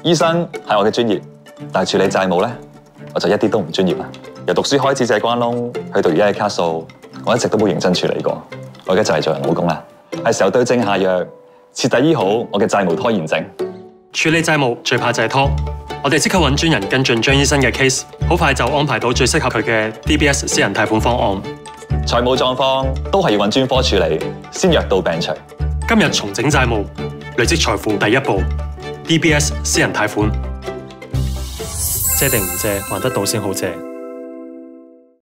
醫生係我嘅專業，但係處理債務咧，我就一啲都唔專業啦。由讀書開始借關窿，去到而家嘅卡數，我一直都冇認真處理過。我而家就係做人老公啦，係時候對症下藥，徹底醫好我嘅債務拖延症。 處理債務最怕就係拖，我哋即刻揾專人跟進張醫生嘅 case， 好快就安排到最適合佢嘅 DBS 私人貸款方案。 財務狀況都係要揾專科處理，先藥到病除。 今日重整債務，累積財富第一步 ，DBS 私人貸款，借定唔借，還得到先好借。